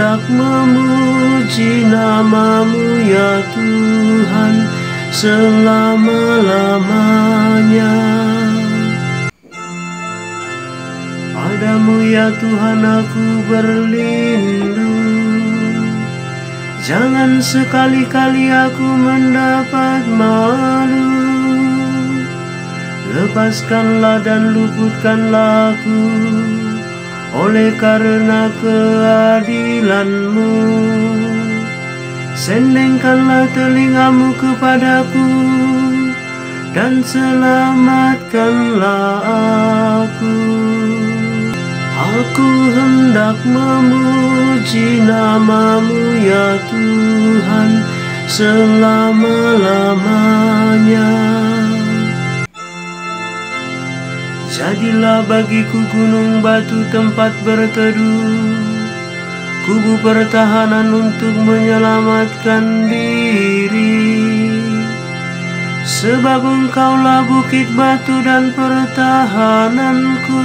hendak memuji nama-Mu ya Tuhan selama-lamanya. Padamu ya Tuhan aku berlindung, jangan sekali-kali aku mendapat malu. Lepaskanlah dan luputkanlah aku oleh karena keadilan-Mu. Sendengkanlah telinga-Mu kepadaku dan selamatkanlah aku. Aku hendak memuji nama-Mu ya Tuhan selama-lamanya. Jadilah bagiku gunung batu tempat berteduh, kubu pertahanan untuk menyelamatkan diri. Sebab Engkaulah bukit batu dan pertahananku,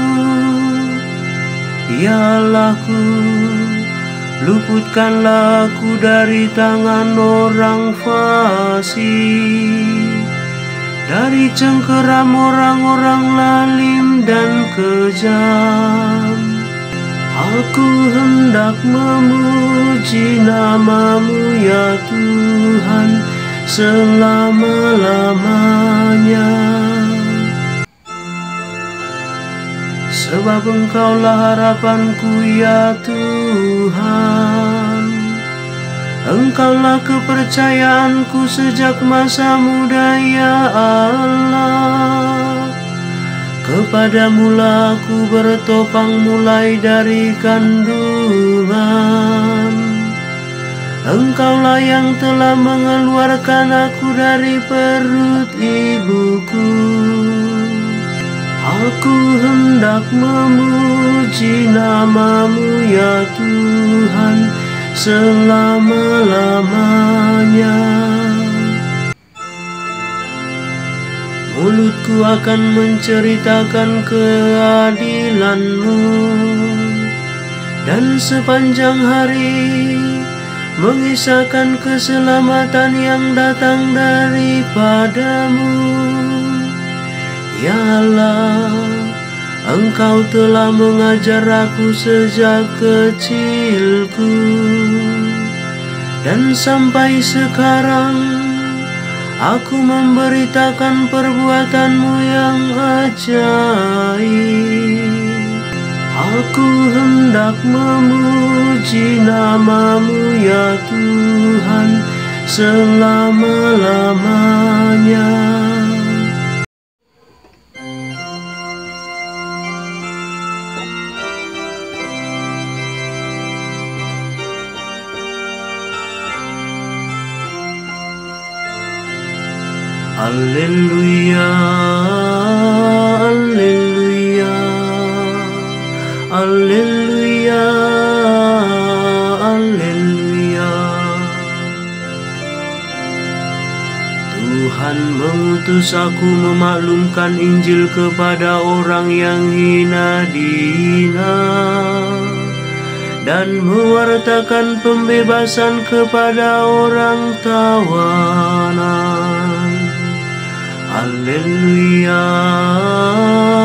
ya Allahku, luputkanlah aku dari tangan orang fasik, dari cengkeram orang-orang lalim dan kejam. Aku hendak memuji nama-Mu ya Tuhan selama-lamanya. Sebab Engkaulah harapanku ya Tuhan, Engkaulah kepercayaanku sejak masa muda ya Allah. Kepadamu-lah aku bertopang mulai dari kandungan. Engkaulah yang telah mengeluarkan aku dari perut ibuku. Aku hendak memuji nama-Mu ya Tuhan selama-lamanya. Mulutku akan menceritakan keadilan-Mu, dan sepanjang hari mengisahkan keselamatan yang datang daripada-Mu. Ya Allah, Engkau telah mengajar aku sejak kecilku, dan sampai sekarang aku memberitakan perbuatan-Mu yang ajaib. Aku hendak memuji nama-Mu ya Tuhan selama-lamanya. Alleluia, alleluia, alleluia, alleluia. Tuhan mengutus aku memaklumkan Injil kepada orang yang hina dihina, dan mewartakan pembebasan kepada orang tawanan. Alleluia.